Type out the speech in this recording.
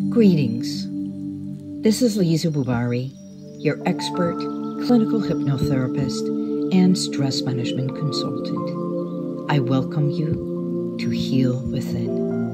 Greetings. This is Liza Boubari, your expert clinical hypnotherapist and stress management consultant. I welcome you to Heal Within.